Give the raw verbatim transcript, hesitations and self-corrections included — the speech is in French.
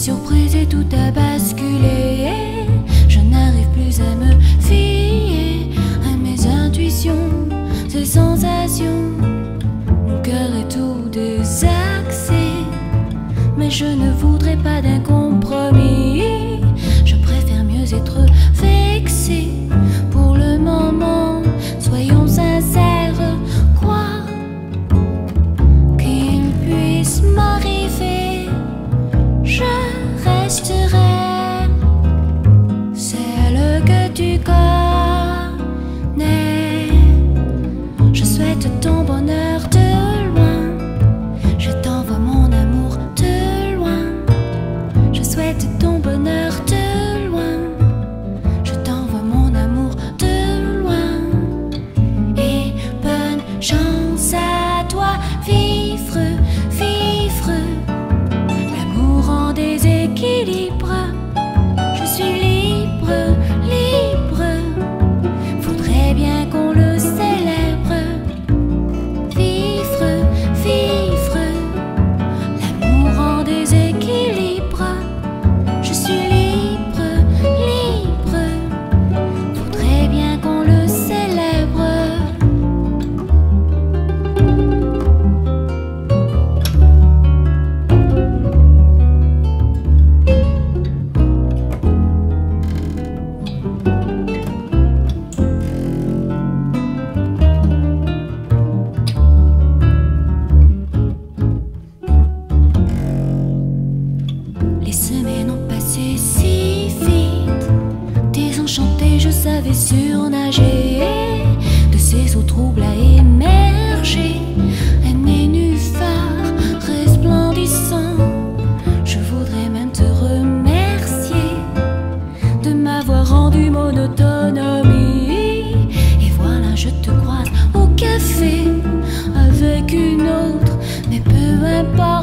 surprise et tout a basculé. Je n'arrive plus à me fier à mes intuitions, ces sensations. Mon cœur est tout désaxé, mais je ne voudrais pas d'un compromis. Je préfère mieux être vexé. Pour le moment, soyons sincères, croire qu'il puisse m'arriver, je resterai celle que tu connais. Je souhaite ton bonheur de loin, je t'envoie mon amour de loin. Je souhaite ton bonheur de loin, je t'envoie mon amour de loin. Et bonne chance à toi, vivre, vivre. L'amour en déséquilibre, je suis libre, libre. Faudrait bien qu'on le célèbre. Vivre, vivre. L'amour en déséquilibre, je suis libre, libre. Faudrait bien qu'on le célèbre. Les semaines ont passé si vite, désenchantée, je savais surnager. De ces eaux troubles à émerger, un nénuphar resplendissant. Je voudrais même te remercier de m'avoir rendu mon autonomie. Et voilà, je te croise au café avec une autre, mais peu importe.